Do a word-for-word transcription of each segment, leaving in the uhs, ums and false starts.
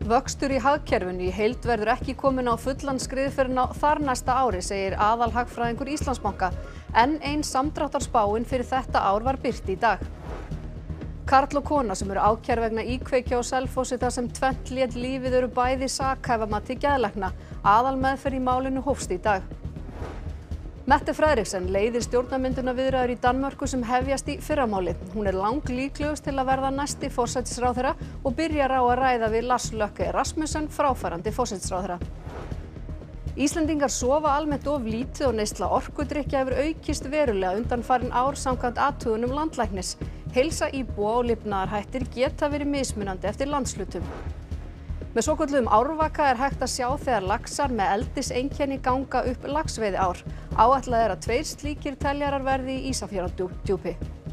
Vöxtur í hagkerfinu í heild verður ekki kominn á fullan skrið fyrr en á þarnæsta ári, segir aðalhagfræðingur Íslandsbanka. Enn ein samdráttarspáin fyrir þetta ár var birt í dag. Karl og kona sem eru ákærð vegna íkveikju á Selfossi þar sem tvennt lét lífið eru bæði sakhæf að mati geðlækna. Aðalmeðferð í málinu hófst í dag. Mette Frederiksen leiðir stjórnarmyndunarviðræður í Danmörku sem hefjast í fyrramálið. Hún er langlíklegust til að verða næsti forsætisráðherra og byrjar á að ræða við Lars Løkke Rasmussen, fráfarandi forsætisráðherra. Íslendingar sofa almennt of lítið og neysla orkudrykkja hefur aukist verulega undanfarin ár samkvæmt athugunum landlæknis. Heilsa íbúa og lifnaðarhættir geta verið mismunandi eftir landshlutum. Með svokölluðum árvaka er hægt að sjá þegar laxar með eldiseinkenni ganga upp laxveiðiár. Áætlað er að tveir slíkir teljarar verði í Ísafjarðardjúpi.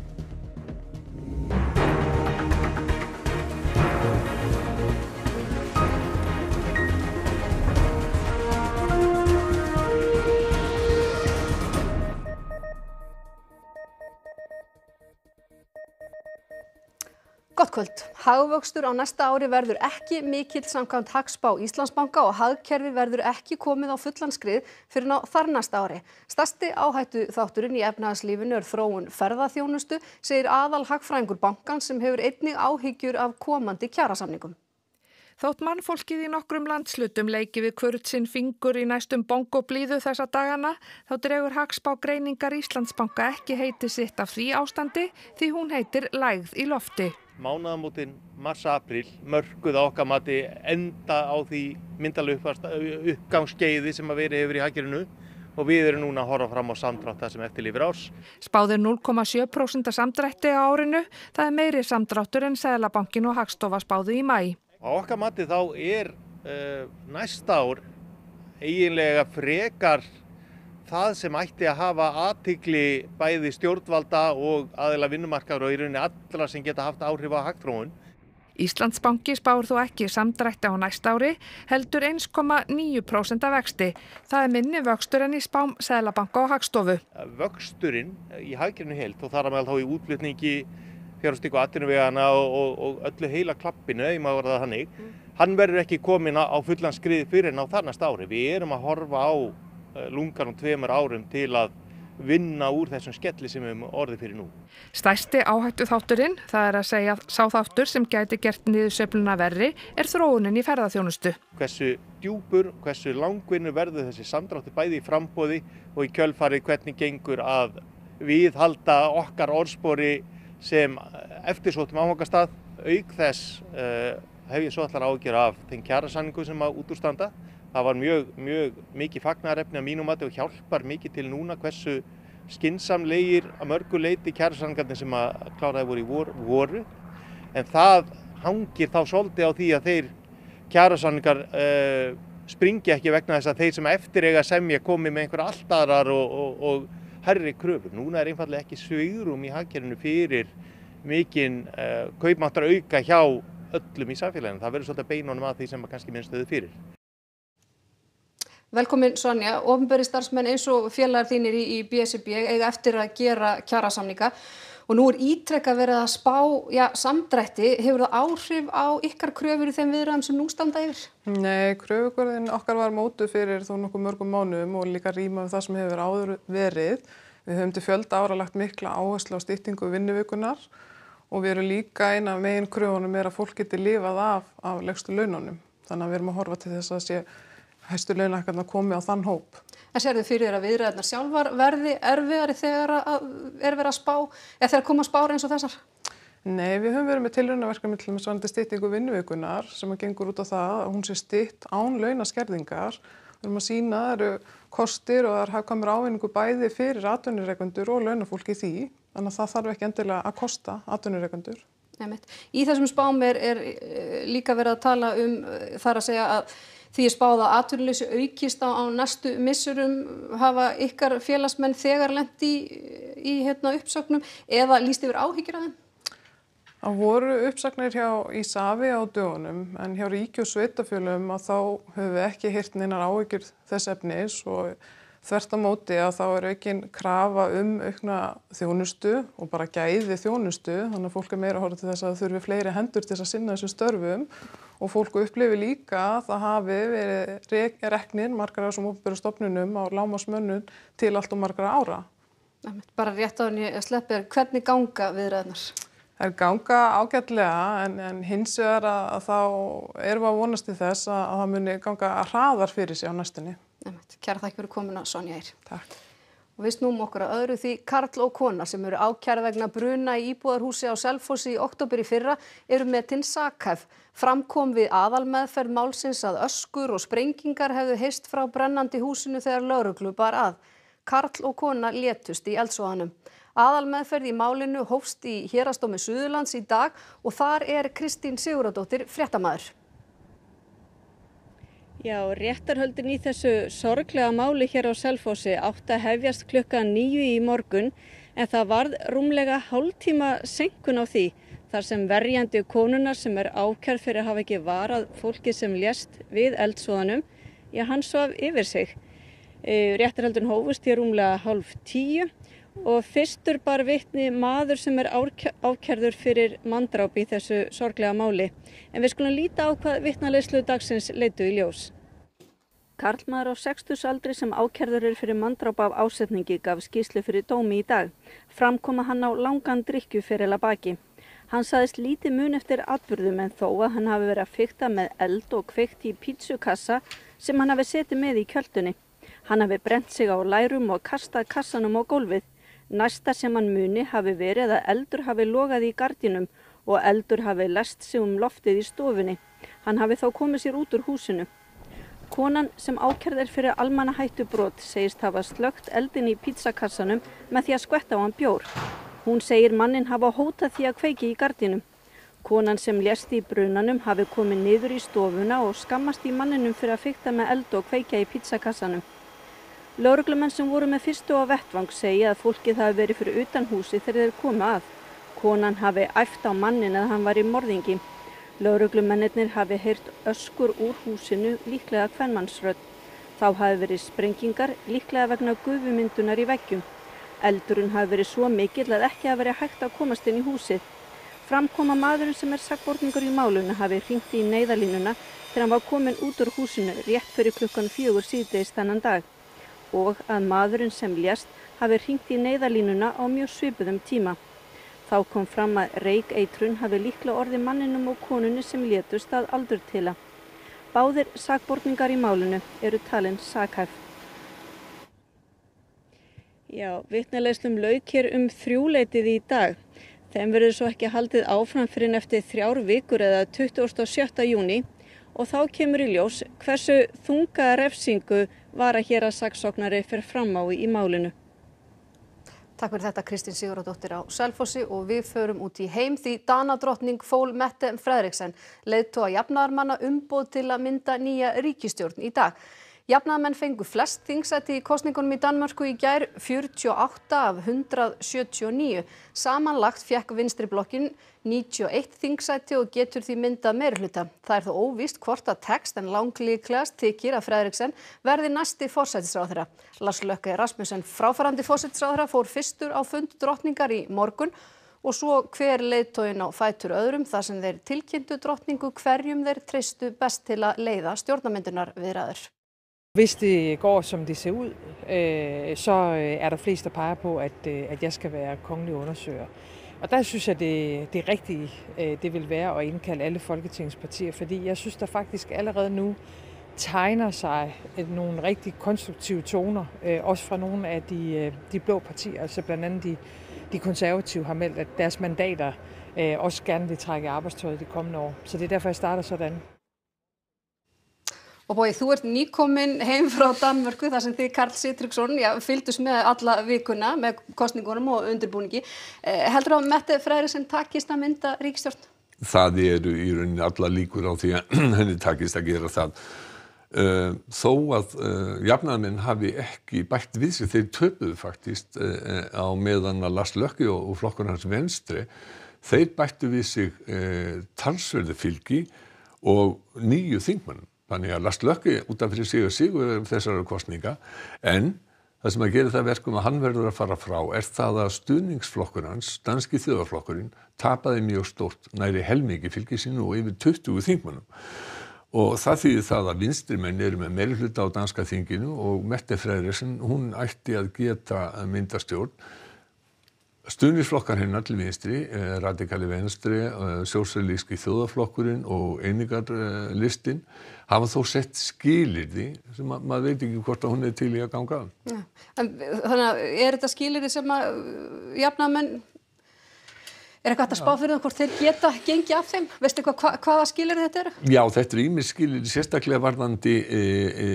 Gott kvöld. Hagvöxtur á næsta ári verður ekki mikill samkvæmt hagspá Íslandsbanka og hagkerfi verður ekki komið á fullan skrið fyrr en á þarnæsta ári. Stærsti áhættuþátturinn í efnahagslífinu er þróun ferðaþjónustu, segir aðalhagfræðingur bankans sem hefur einnig áhyggjur af komandi kjarasamningum. Þótt mannfólkið í nokkrum landslutum leiki við hvort sinn fingur í næstum bongoblíðu þessa dagana, þá dregur hagspá greiningar Íslandsbanka ekki heiti sitt af því ástandi því hún heitir lægð í lofti. Mánaðamótin mars-apríl mörkuð á okkar mati enda á því myndarlega uppgangsskeiði sem að verið hefur í hagkerfinu og við erum núna að horfa fram á samdrátt það sem eftir lifir árs. Spáð er núll komma sjö prósent samdrætti á árinu, það er meiri samdráttur en Seðlabankinn og Hagstofa spáðu í maí. Á okkar mati þá er uh, næsta ár eiginlega frekar það sem ætti að hafa athygli bæði stjórnvalda og aðila vinnumarkaður og í rauninni allra sem geta haft áhrif á hagþróun. Íslandsbanki spáir þó ekki samdrætti á næsta ári, heldur eins komma níu prósent vexti. Það er minni vöxtur en í spám Seðlabanka og Hagstofu. Vöxturinn í hagkerfinu heild og þar að meðal þá í útflutningi, fjárfestingu atvinnuvegana og, og, og öllu heila klappinu, ef maður orðar það þannig, mm. hann verður ekki kominn á fullan skrið fyrr en á þarnæsta ári. Við erum að horfa á lungan og tveimur árum til að vinna úr þessum skelli sem við höfum orðið fyrir nú. Stærsti áhættuþátturinn, það er að segja sá þáttur sem gæti gert niðursveifluna verri, er þróunin í ferðaþjónustu. Hversu djúpur, hversu langvinnur verður þessi samdráttur bæði í framboði og í kjölfarið hvernig gengur að viðhalda okkar orðspori sem eftirsóttum áfangastað. Auk þess uh, hef ég svo allar áhyggjur af þeim kjarasamningum sem að út úr standa. Það var mjög, mjög mikið fagnaðarefni að mínum mati og hjálpar mikið til núna hversu skynsamlegir að mörgu leyti kjarasamningarnir sem að kláraði voru í vor, voru. En það hangir þá svolítið á því að þeir kjarasamningar uh, springi ekki vegna þess að þeir sem eftir eiga að semja komi með einhverja allt aðrar og, og, og hærri kröfur. Núna er einfaldlega ekki svigrúm í hagkerfinu fyrir mikinn uh, kaupmáttar auka hjá öllum í samfélaginu. Það verður svolítið beinunum að því sem að kannski minnst stöðu fyrir. Velkomin Sonja, opinberir starfsmenn eins og félagar þínir í, í B S R B eiga eftir að gera kjarasamninga og nú er ítrekað verið að spá ja, samdrætti. Hefur það áhrif á ykkar kröfur í þeim viðræðum sem nú standa yfir? Nei, kröfugerðin okkar var mótuð fyrir þó nokkuð mörgum mánuðum og líka rýma um það sem hefur áður verið. Við höfum til fjölda ára lagt mikla áherslu á styttingu vinnuvikunar og við erum líka eina megin kröfunum er að fólk geti lifað af, af lægstu laununum. Þannig að við erum að horfa til þess að sé hæstu launahækkanir komi á þann hóp. En sérðu fyrir þér að viðræðurnar sjálfar verði erfiðari þegar að er verið að spá, eða þegar koma spár eins og þessar? Nei, við höfum verið með tilraunaverkefni til með svarandi styttingu vinnuvikunar sem að gengur út á það að hún sé stytt án launaskerðingar. Við erum að sýna að það eru kostir og það er hagkvæmur ávinningur bæði fyrir atvinnurekendur og launafólk í því, þannig að það þarf ekki endilega að kosta atvinnurekendur. Í þessum spám er, er líka verið að tala um þar að segja að því er spáð að atvinnuleysi aukist á, á næstu missurum. Hafa ykkar félagsmenn þegar lent í, í hérna, uppsögnum eða lýst yfir áhyggjur af þeim? Það voru uppsagnir hjá Ísafi á dögunum en hjá ríki og sveitarfélögum að þá höfum við ekki heyrt neinar áhyggjur þess efnis og þvert á móti að þá er aukin krafa um aukna þjónustu og bara gæði þjónustu, þannig að fólk er meira að horfa til þess að það þurfi fleiri hendur til þess að sinna þessum störfum og fólk upplifir líka að það hafi verið reknir margar af þessum opinberu stofnunum á lágmarksmönnun til allt og margra ára. Bara rétt á henni að sleppa þér, hvernig ganga viðræðurnar? Það er ganga ágætlega en, en hins vegar að, að þá erum við að vonast til þess að, að það muni ganga hraðar fyrir sig á næstunni. Kæra þakki fyrir komuna, Sonja Eir. Takk. Og við snúum okkur að öðru því karl og kona sem eru ákærð vegna bruna í íbúðarhúsi á Selfossi í október í fyrra eru metin sakhæf. Fram kom við aðalmeðferð málsins að öskur og sprengingar hefðu heyrst frá brennandi húsinu þegar lögreglu bar að. Karl og kona létust í eldsvoðanum. Aðalmeðferð í málinu hófst í Héraðsdómi Suðurlands í dag og þar er Kristín Sigurðardóttir fréttamaður. Já, réttarhöldin í þessu sorglega máli hér á Selfossi átti að hefjast klukkan níu í morgun en það varð rúmlega hálftíma seinkun á því þar sem verjandi konunnar sem er ákærð fyrir að hafa ekki varað fólki sem lést við eldsvoðanum, já hann svaf yfir sig. Réttarhöldin hófust í rúmlega hálf tíu og fyrstur bar vitni maður sem er ákærður fyrir manndráp í þessu sorglega máli. En við skulum líta á hvað vitnaleiðslu dagsins leiddu í ljós. Karlmaður á sextugsaldri sem ákærður er fyrir manndráp af ásetningi gaf skýrslu fyrir dómi í dag. Fram kom að hann á langan drykkjuferil að baki. Hann sagðist lítið mun eftir atburðum en þó að hann hafi verið að fikta með eld og kveikt í pítsukassa sem hann hafi setið með í kjöldunni. Hann hafi brennt sig á lærum og kastað kassanum á gólfið. Næsta sem hann muni hafi verið að eldur hafi logað í gardínum og eldur hafi lest sig um loftið í stofunni. Hann hafi þá komið sér út úr húsinu. Konan sem ákærð er fyrir almannahættubrot segist hafa slökkt eldin í pítsakassanum með því að skvetta á hann bjór. Hún segir manninn hafa hótað því að kveiki í gardínum. Konan sem lést í brunanum hafi komið niður í stofuna og skammast í manninum fyrir að fikta með eld og kveikja í pítsakassanum. Lögreglumenn sem voru með fyrstu á vettvang segja að fólkið hafi verið fyrir utan húsi þegar þeir komu að. Konan hafi æft á mannin að hann var í morðingi. Lögreglumennirnir hafi heyrt öskur úr húsinu, líklega kvenmannsrödd. Þá hafi verið sprengingar, líklega vegna gufumyndunar í veggjum. Eldurinn hafi verið svo mikill að ekki hafi verið hægt að komast inn í húsið. Fram kom að maðurinn sem er sakborningur í málinu hafi hringt í neyðarlínuna þegar hann var kominn út úr húsinu rétt fyrir klukkan fjögur síðdegis þennan dag. Og að maðurinn sem lést hafi hringt í neyðarlínuna á mjög svipuðum tíma. Þá kom fram að reykeitrun hafi líklega orðið manninum og konunni sem létust að aldurtila. Báðir sakborningar í málinu eru talin sakhæf. Já, vitnaleiðslum lauk hér um þrjúleytið í dag. Þeim verður svo ekki haldið áfram fyrir en eftir þrjár vikur eða tuttugasta og sjötta júní og þá kemur í ljós hversu þunga refsingu var að héraðssaksóknari fer fram á í málinu. Takk fyrir þetta Kristín Sigurðardóttir á Selfossi og við förum út í heim því Danadrottning fól Mette Frederiksen leiðtoga jafnaðarmanna umboð til að mynda nýja ríkisstjórn í dag. Jafnaðarmenn fengu flest þingsæti í kosningunum í Danmörku í gær, fjörutíu og átta af hundrað sjötíu og níu. Samanlagt fékk vinstri blokkin níutíu og eitt þingsæti og getur því myndað meirihluta. Það er þó óvíst hvort að tekst en langlíklegast þykir að Frederiksen verði næsti forsætisráðherra. Lars Løkke Rasmussen, fráfarandi forsætisráðherra, fór fyrstur á fund drottningar í morgun og svo hver leiðtoginn á fætur öðrum þar sem þeir tilkynntu drottningu hverjum þeir treystu best til að leiða stjórnarmyndunarviðræður. Hvis det går, som det ser ud, øh, så er der flest, der peger på, at, øh, at jeg skal være kongelig undersøger. Og der synes jeg, det, det rigtige øh, det vil være at indkalde alle Folketingets partier, fordi jeg synes, der faktisk allerede nu tegner sig nogle rigtig konstruktive toner, øh, også fra nogle af de, øh, de blå partier, altså blandt andet de, de konservative har meldt, at deres mandater øh, også gerne vil trække arbejdstøjet de kommende år. Så det er derfor, jeg starter sådan. Og Bogi, þú ert nýkominn heim frá Danmörku þar sem þið Karl Sigtryggsson ja, fylgdust með alla vikuna með kosningunum og undirbúningi. Eh, heldur að Mette Frederiksen takist að mynda ríkisstjórn? Það eru í rauninni alla líkur á því að henni takist að gera það. Uh, þó að uh, jafnaðarmenn hafi ekki bætt við sig, þeir töpuðu faktist uh, á meðan að Lars Løkke og, og flokkur hans Venstre, þeir bættu við sig uh, talsverðu fylgi og níu þingmönnum. Þannig að Lars Løkke út af fyrir sig og sigur þessara kosninga, en Það sem að gera það verkum að hann verður að fara frá er það að stuðningsflokkur hans, danski þjóðarflokkurinn, tapaði mjög stórt, næri helmingi fylgi sínu og yfir tuttugu þingmönnum. Og það þýðir það að vinstrimenn eru með meirihluta á danska þinginu og Mette Frederiksen, hún ætti að geta myndastjórn. Stuðningsflokkar hennar til vinstri, radikali venstri, sósíalíski þjóðarflokkurinn og einingarlistin hafa þó sett skilyrði sem að, maður veit ekki hvort að hún er til í að ganga af. Ja. En, þannig að er þetta skilyrði sem að jafnaðarmenn, er eitthvað hægt að spá fyrir það hvort þeir geta gengið af þeim? Veistu eitthvað hva, hvaða skilyrði þetta eru? Já, þetta er ýmis skilyrði, sérstaklega varðandi e, e,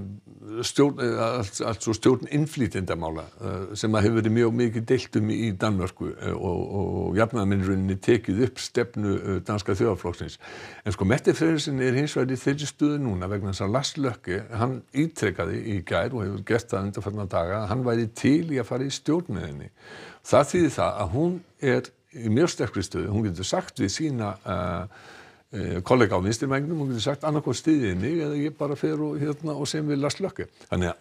stjórn, alls, alls stjórn innflytjendamála sem að hefur verið mjög mikið deilt um í Danmörku og, og jafnaðarmenn tekið upp stefnu danska þjóðarflokksins. En sko Mette Frederiksen er hins vegar í þeirri stöðu núna vegna þess að Lars Løkke, hann ítrekkaði í gær og hefur gert það undanfarna daga, hann væri til í að fara í stjórn með henni. Það þýðir það að hún er í mjög sterkri stöðu, hún getur sagt við sína uh, uh, kollega á vinstrimengnum, hún getur sagt annarkvæmt styðið mig eða ég bara fer og, hérna, og sem við Lars Løkke. Þannig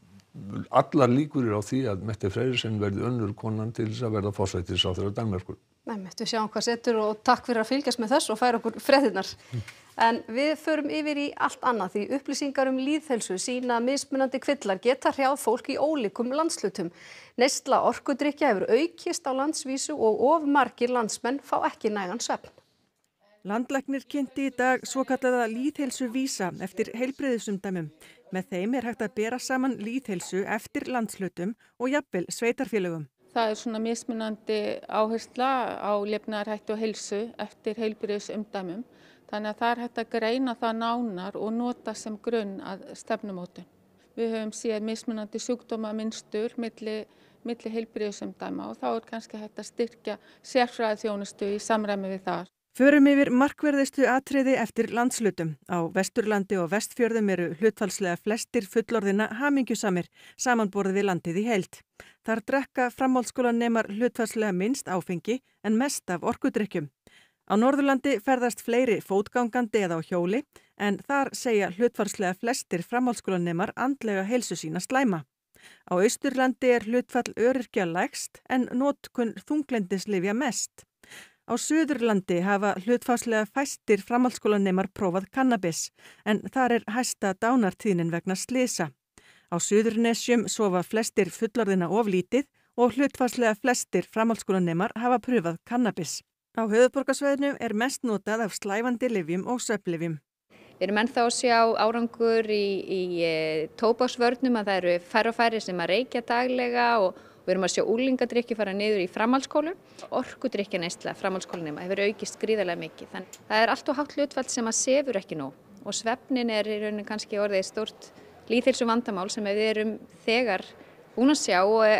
að allar líkur er á því að Mette Frederiksen verði önnur konan til þess að verða forsætisráðherra Danmerkur. Nei, við sjáum hvað setur og takk fyrir að fylgjast með þess og færa okkur fréttirnar. Mm. En við förum yfir í allt annað því upplýsingar um lýðheilsu sýna að mismunandi kvillar geta hrjáð fólk í ólíkum landshlutum. Neysla orkudrykkja hefur aukist á landsvísu og of margir landsmenn fá ekki nægan svefn. Landlæknir kynnti í dag svokallaða lýðheilsuvísa eftir heilbrigðisumdæmum. Með þeim er hægt að bera saman lýðheilsu eftir landshlutum og jafnvel sveitarfélögum. Það er svona mismunandi áhersla á lifnaðarhætti og heilsu eftir heilbrigðisumdæmum. Þannig að það er hægt að greina það nánar og nota sem grunn að stefnumótun. Við höfum séð mismunandi sjúkdómamynstur milli, milli heilbrigðisumdæma og þá er kannski hægt að styrkja sérfræðiþjónustu í samræmi við það. Förum yfir markverðistu atriði eftir landshlutum. Á Vesturlandi og Vestfjörðum eru hlutfallslega flestir fullorðina hamingjusamir samanborið við landið í heild. Þar drekka framhaldsskólanemar hlutfallslega minnst áfengi en mest af orkudrykkjum. Á Norðurlandi ferðast fleiri fótgangandi eða á hjóli en þar segja hlutfallslega flestir framhaldsskólanemar andlega heilsu sína slæma. Á Austurlandi er hlutfall öryrkja lægst en notkun þunglyndislyfja mest. Á Suðurlandi hafa hlutfallslega fæstir framhaldsskólanemar prófað kannabis en þar er hæsta dánartíðnin vegna slysa. Á Suðurnesjum sofa flestir fullorðina of lítið og hlutfallslega flestir framhaldsskólanemar hafa pröfað kannabis. Á höfuðborgarsvæðinu er mest notað af slævandi lyfjum og svefnlyfjum. Við erum ennþá að sjá árangur í, í tóbaksvörnum að það eru færri og færri sem að reykja daglega og við erum að sjá unglingadrykki fara niður í framhaldsskólum. Orkudrykkjaneysla framhaldsskólanema hefur aukist gríðarlega mikið. Þannig það er allt of hátt hlutfall sem að sefur ekki nóg og svefnin er í rauninni kannski orðið stórt lýðheilsu vandamál sem við erum þegar búin að sjá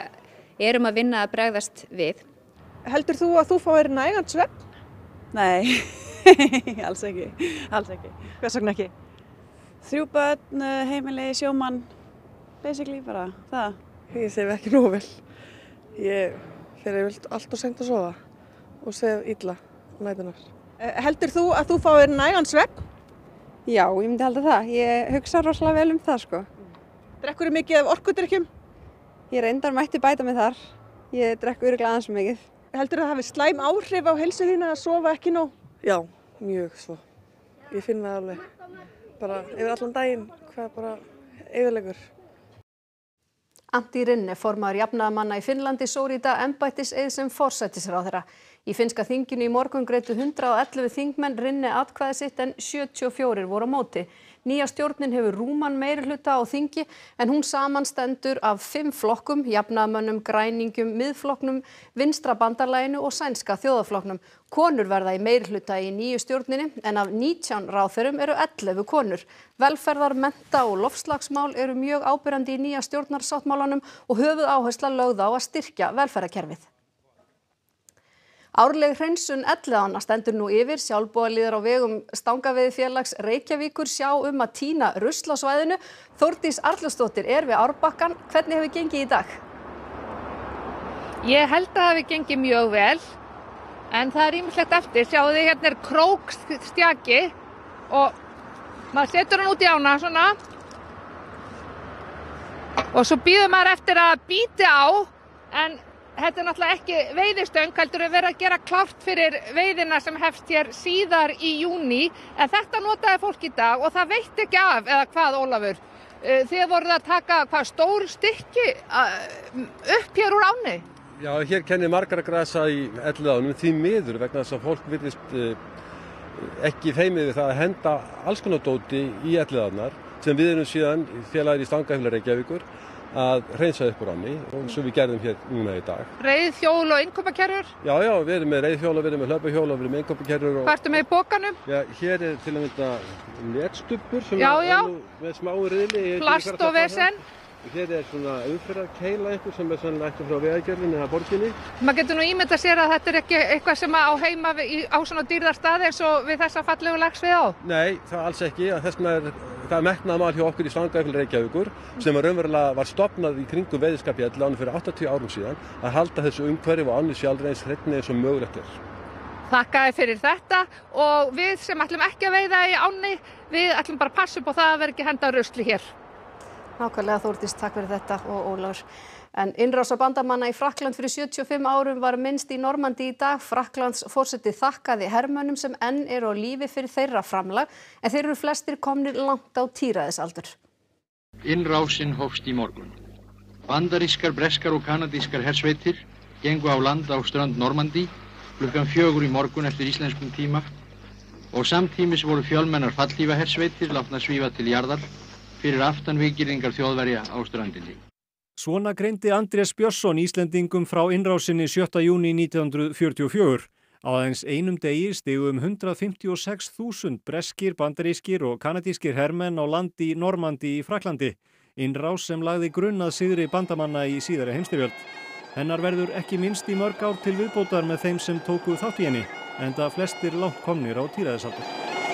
og erum að vinna að bregðast við. Heldur þú að þú fáir nægan svefn? Nei, alls ekki, alls ekki. Hvers vegna ekki? Þrjú börn, heimili, sjómann, basically bara það. Ég sef ekki nógu vel. Ég fer allt og seint að sofa og sef illa nætunar. Heldur þú að þú fáir nægan svefn? Já, ég myndi halda það. Ég hugsa rosalega vel um það, sko. Drekkurðu mikið af orkudrykkjum? Ég reyndar mætti bæta mig þar. Ég drekk örugglega aðeins mikið. Heldur það hafi slæm áhrif á heilsu þína að sofa ekki nóg? Já, mjög svo. Ég finn það alveg. Bara yfir allan daginn, hvað bara eyðileggur. Antti Rinne, formaður jafnaðarmanna í Finnlandi, sór í dag embættiseið sem forsætisráðherra. Í finnska þinginu í morgun greiddu hundrað og ellefu þingmenn Rinne atkvæði sitt en sjötíu og fjórir voru á móti. Nýja stjórnin hefur rúman meirihluta á þingi en hún samanstendur af fimm flokkum, jafnaðarmönnum, græningjum, miðflokknum, vinstra bandalaginu og sænska þjóðarflokknum. Konur verða í meirihluta í nýju stjórninni en af nítján ráðherrum eru ellefu konur. Velferðar, mennta og loftslagsmál eru mjög áberandi í nýja stjórnarsáttmálanum og höfuðáhersla lögð á að styrkja velferðarkerfið. Árleg hreinsun Elliðaánna stendur nú yfir. Sjálfboðaliðar á vegum Stangaveiðifélags Reykjavíkur sjá um að tína rusl á svæðinu. Þórdís Arnljótsdóttir er við árbakkann. Hvernig hefur gengið í dag? Ég held að það hefur gengið mjög vel, en það er ýmislegt eftir. Sjáðu þið, hérna er krókstjaki og maður setur hann út í ána svona Og svo býður maður eftir að bíti á, en þetta er náttúrulega ekki veiðistöng, heldur við verið að gera klárt fyrir veiðina sem hefst hér síðar í júní, en þetta notaði fólk í dag og það veitti ekki af, eða hvað Ólafur? Þið voruð að taka hvað stór stykki upp hér úr ánni? Já, hér kennir margar að grasa í Elliðaánum því miður vegna þess að fólk virðist ekki feimið við það að henda alls konar dóti í Elliðaárnar sem við erum síðan félagir í Stangahjól Reykjavíkur að hreinsa upp úr ánni og svo við gerðum hér núna í dag. Reiðhjól og innkaupakerrur? Já, já, við erum með reiðhjól og við erum með hlaupahjól og við erum með innkaupakerrur. Hvað ertu með í pokanum? Já, hér er til að mynda netstubbur sem já, já. er nú með smá riðli. Plast og vesen. Hér er svona umferðarkeila einhver sem er sannlega eftir frá Vegagerðinni eða borginni. Maður getur nú ímyndað sér að þetta er ekki eitthvað sem á heima á svona dýrðarstaði eins og við þessa fallegu laxveiði á? Nei, það alls ekki. Þess vegna er það er metnaðarmál hjá okkur í Stangahjól Reykjavíkur sem er raunverulega var stofnað í kringum veiðiskap í Elliðaánum fyrir áttatíu árum síðan að halda þessu umhverfi og ánni sjálfri eins hreinni eins og mögulegt er. Þakka þér fyrir þetta og við sem ætlum ekki að veiða í ánni, við ætlum bara að passa upp á það að vera ekki henda rusli hér. Nákvæmlega Þórdís, takk fyrir þetta og Ólafur. En innrása bandamanna í Frakkland fyrir sjötíu og fimm árum var minnst í Normandí í dag. Frakklands forseti þakkaði hermönnum sem enn eru á lífi fyrir þeirra framlag, en þeir eru flestir komnir langt á tíræðisaldur. Innrásin hófst í morgun. Bandarískar, breskar og kanadískar hersveitir gengu á land á strönd Normandí klukkan fjögur í morgun eftir íslenskum tíma og samtímis voru fjölmennar fallhlífa hersveitir látnar svífa til jarðar fyrir aftan víggirðingar Þjóðverja á ströndinni. Svona greindi Andrés Björnsson Íslendingum frá innrásinni sjötta júní nítján hundruð fjörutíu og fjögur. Á aðeins einum degi stigu um hundrað fimmtíu og sex þúsund breskir, bandarískir og kanadískir hermenn á land í Normandí í Frakklandi. Innrás sem lagði grunn að sigri bandamanna í síðari heimsstyrjöld. Hennar verður ekki minnst í mörg ár til viðbótar með þeim sem tóku þátt í henni, enda flestir langt komnir á tíræðisaldur.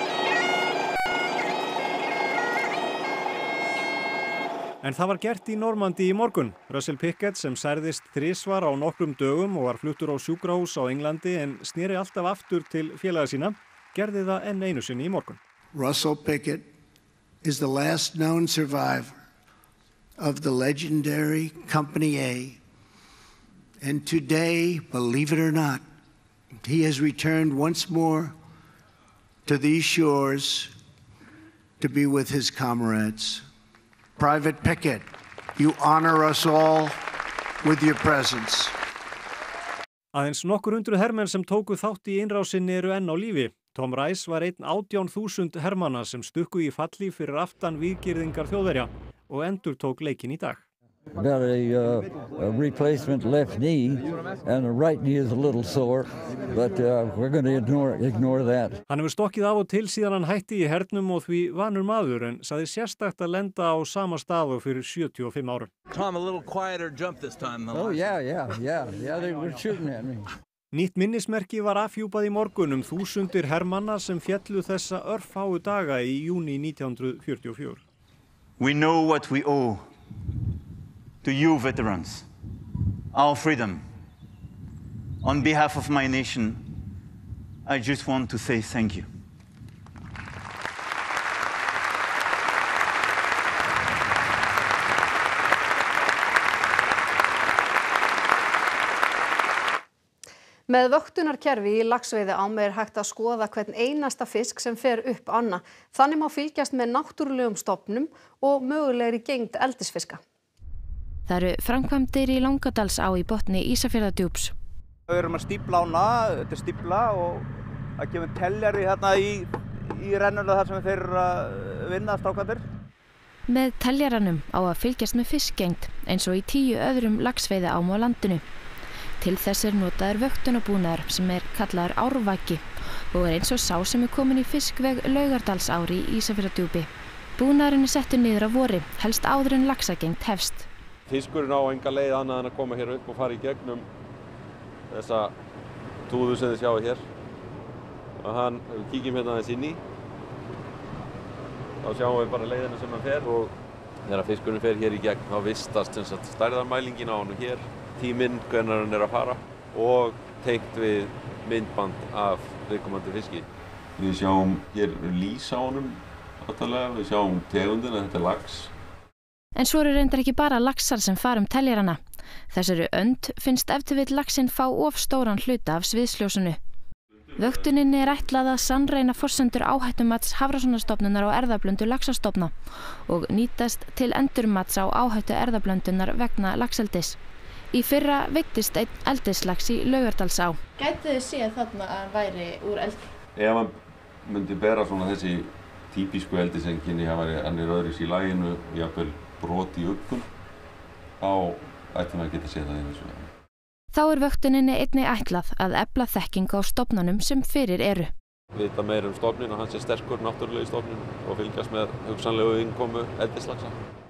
En það var gert í Normandí í morgun. Russell Pickett sem særðist þrisvar á nokkrum dögum og var fluttur á sjúkrahús á Englandi en sneri alltaf aftur til félaga sína, gerði það enn einu sinni í morgun. Russell Pickett is the last known survivor of the legendary Company A. And today, believe it or not, he has returned once more to these shores to be with his comrades. Private Pickett, you honor us all with your presence. Aðeins nokkur hundruð hermenn sem tóku þátt í innrásinni eru enn á lífi. Tom Rice var einn átján þúsund hermanna sem stukku í falli fyrir aftan víggirðingar Þjóðverja og endurtók leikinn í dag. Got a, uh, a replacement left knee, and the right knee is a little sore, but uh, we're going to ignore, ignore that. Hann hefur stokkið af og til síðan hann hætti í hernum og því vanur maður, en sagði sérstakt að lenda á sama stað og fyrir sjötíu og fimm árum. Tom, a little quieter jump this time. Oh yeah, yeah, yeah, yeah, they were shooting at me. Nýtt minnismerki var afhjúpað í morgun um þúsundir hermanna sem féllu þessa örfáu daga í júní nítján hundruð fjörutíu og fjögur. We know what we owe to you veterans, our freedom. On behalf of my nation, I just want to say thank you. Með vöktunarkerfi í laxveiði ám er hægt að skoða hvern einasta fisk sem fer upp ána. Þannig má fylgjast með náttúrulegum stofnum og mögulegri gengd eldisfiska. Það eru framkvæmdir í Langadalsá í botni Ísafjarðardjúps. Við erum að stípla ána, þetta er stípla og að gefa teljari hérna í, í rennuna þar sem þeir eru að vinna strákarnir. Með teljaranum á að fylgjast með fiskgengd eins og í tíu öðrum laxveiðiám á landinu. Til þess er notaður vöktunarbúnaður sem er kallaður árvaki og er eins og sá sem er komin í fiskveg Laugardalsár í Ísafjarðardjúpi. Búnaðurinn er settur niður á vori, helst áður en laxagengd hefst. Fiskurinn á enga leið annað en að koma hér upp og fara í gegnum þessa túðu sem þið sjáu hér. Og hann, við kíkjum hérna aðeins inn í, þá sjáum við bara leiðina sem hann fer og þegar fiskurinn fer hér í gegn þá vistast sem sagt stærðarmælingin á hann og hér, tíminn hvenær hann er að fara og tengt við myndband af viðkomandi fiski. Við sjáum hér lýs á honum, við sjáum tegundina, þetta er lax. En svo eru reyndar ekki bara laxar sem fara um teljarana. Þessari önd finnst ef til vill laxinn fá of stóran hluta af sviðsljósinu. Vöktuninni er ætlað að sannreyna forsendur áhættumats Hafrannsóknastofnunar á erfðablöndu laxastofna og nýtast til endurmats á áhættu erfðablöndunar vegna laxeldis. Í fyrra veiddist einn eldislax í Laugardalsá. Gætu þið séð þarna að hann væri úr eldi? Ef hann myndi bera svona þessi típísku eldiseinkenni, hann er öðruvísi í laginu, jafnvel brot í uggun, þá ætti maður að geta séð það í þessu. Þá er vöktuninni einnig ætlað að efla þekkingu á stofnunum sem fyrir eru. Vita meira um stofnin og hans er sterkur náttúrulega í stofnin og fylgjast með hugsanlegu innkomu eldislaxa.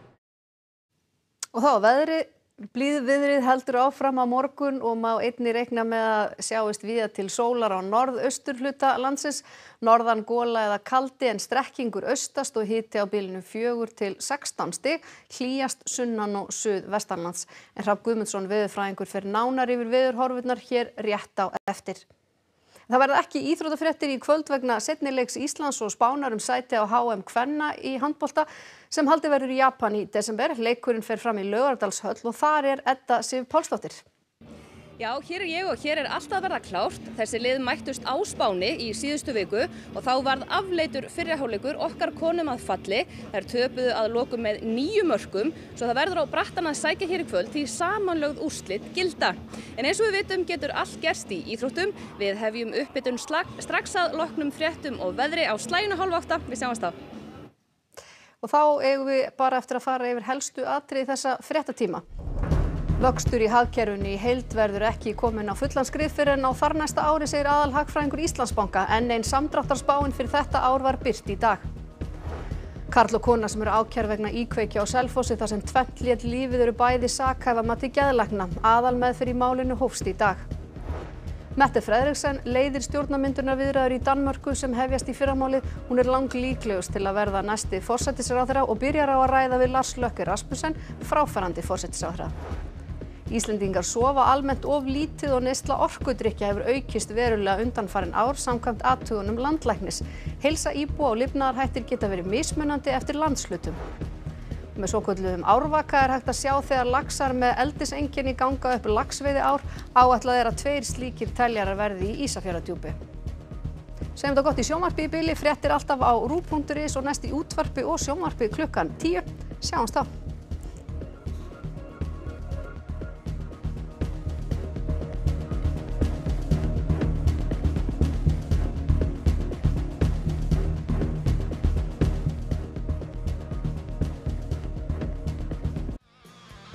Og þá veðri, blíðviðrið heldur áfram á morgun og má einnig reikna með að sjáist víða til sólar á norðausturhluta landsins. Norðan gola eða kaldi en strekkingur austast og hiti á bilinu fjögur til sextán stig, hlýjast sunnan og suðvestanlands. En Hrafn Guðmundsson veðurfræðingur fer nánar yfir veðurhorfurnar hér rétt á eftir. Það verða ekki íþróttafréttir í kvöld vegna seinni leiks Íslands og Spánar um sæti á H M kvenna í handbolta sem haldið verður í Japan í desember. Leikurinn fer fram í Laugardalshöll og þar er Edda Sif Pálsdóttir. Já, hér er ég og hér er allt að verða klárt. Þessi lið mættust á Spáni í síðustu viku og þá varð afleitur fyrri hálfleikur okkar konum að falli. Þær töpuðu að lokum með níu mörkum, svo það verður á brattan að sækja hér í kvöld því samanlögð úrslit gilda. En eins og við vitum getur allt gerst í íþróttum. Við hefjum upphitun strax að loknum fréttum og veðri á slaginu hálf átta. Við sjáumst þá. Og þá eigum við bara eftir að fara yfir helstu atriði þessa fréttatíma. Vöxtur í hagkerfinu í heild verður ekki kominn á fullan skrið fyrr en á þarnæsta ári, segir aðalhagfræðingur Íslandsbanka, en ein samdráttarspáin fyrir þetta ár var birt í dag. Karl og kona sem eru ákærð vegna íkveikju á Selfossi þar sem tvennt lét lífið eru bæði sakhæf að mati geðlækna. Aðalmeðferð í málinu hófst í dag. Mette Frederiksen leiðir stjórnarmyndunarviðræður í Danmörku sem hefjast í fyrramálið. Hún er langlíklegust til að verða næsti forsætisráðherra og byrjar á að ræða við Lars Løkke Rasmussen, fráfarandi forsætisráðherra. Íslendingar sofa almennt of lítið og neysla orkudrykkja hefur aukist verulega undanfarin ár samkvæmt athugunum landlæknis. Heilsa íbúa og lifnaðarhættir geta verið mismunandi eftir landshlutum. Með svokölluðum árvaka er hægt að sjá þegar laxar með eldiseinkenni ganga upp laxveiðiár. Áætlað er að tveir slíkir teljarar verði í Ísafjarðardjúpi. Segjum þetta gott í sjónvarpi í bili, fréttir alltaf á ruv punktur is og næst í útvarpi og sjónvarpi klukkan tíu. Sjáumst þá.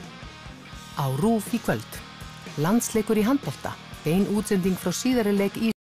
Á RÚV í kvöld. Landsleikur í handbolta. Bein útsending frá síðari leik í